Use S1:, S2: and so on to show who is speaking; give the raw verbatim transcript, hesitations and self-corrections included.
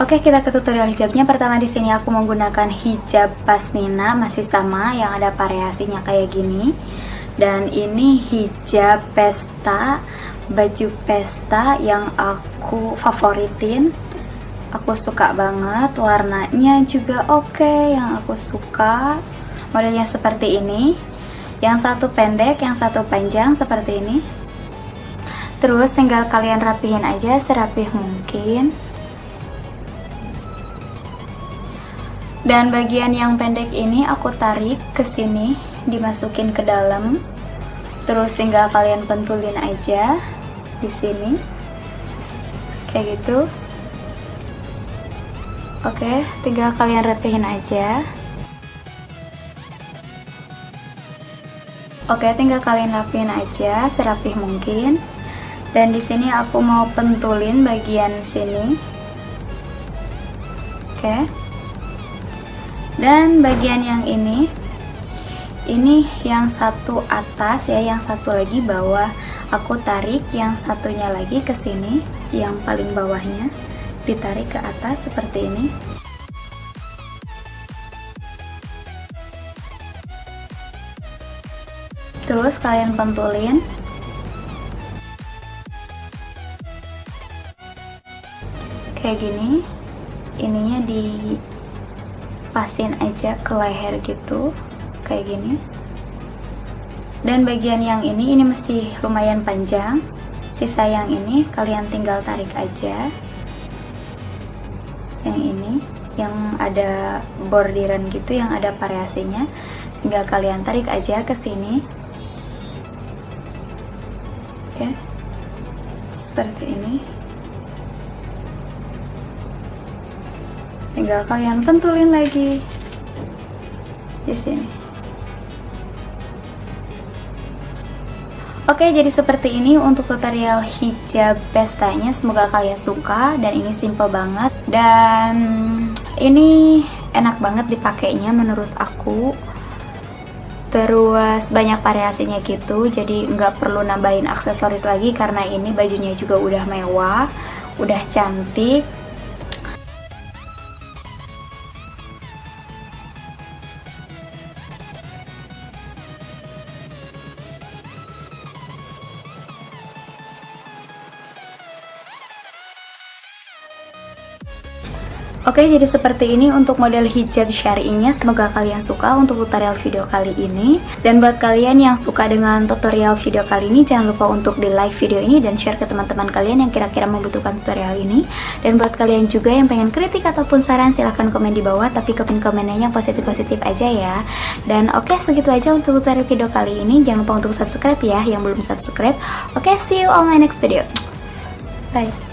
S1: Oke, kita ke tutorial hijabnya. Pertama di sini aku menggunakan hijab pasmina, masih sama yang ada variasinya kayak gini. Dan ini hijab pesta, baju pesta yang aku favoritin. Aku suka banget, warnanya juga oke, yang aku suka. Modelnya seperti ini. Yang satu pendek, yang satu panjang seperti ini. Terus tinggal kalian rapihin aja serapih mungkin. Dan bagian yang pendek ini aku tarik ke sini, dimasukin ke dalam. Terus tinggal kalian pentulin aja di sini. Kayak gitu. Oke, tinggal kalian rapihin aja. Oke, tinggal kalian rapihin aja serapih mungkin. Dan di sini aku mau pentulin bagian sini. Oke. Dan bagian yang ini, ini yang satu atas ya, yang satu lagi bawah. Aku tarik yang satunya lagi ke sini, yang paling bawahnya ditarik ke atas seperti ini. Terus kalian pentulin. Kayak gini. Ininya di pasin aja ke leher gitu, kayak gini. Dan bagian yang ini ini masih lumayan panjang, sisa yang ini kalian tinggal tarik aja. Yang ini yang ada bordiran gitu, yang ada variasinya, tinggal kalian tarik aja ke sini. Oke, seperti ini. Tinggal kalian pentulin lagi di sini. Oke, jadi seperti ini untuk tutorial hijab pestanya. Semoga kalian suka, dan ini simple banget dan ini enak banget dipakainya menurut aku. Terus banyak variasinya gitu, jadi nggak perlu nambahin aksesoris lagi karena ini bajunya juga udah mewah, udah cantik. Oke, jadi seperti ini untuk model hijab syar'inya. Semoga kalian suka untuk tutorial video kali ini. Dan buat kalian yang suka dengan tutorial video kali ini, jangan lupa untuk di like video ini dan share ke teman-teman kalian yang kira-kira membutuhkan tutorial ini. Dan buat kalian juga yang pengen kritik ataupun saran, silahkan komen di bawah, tapi komen-komennya yang positif-positif aja ya. Dan oke, segitu aja untuk tutorial video kali ini. Jangan lupa untuk subscribe ya yang belum subscribe. Oke, see you on my next video. Bye.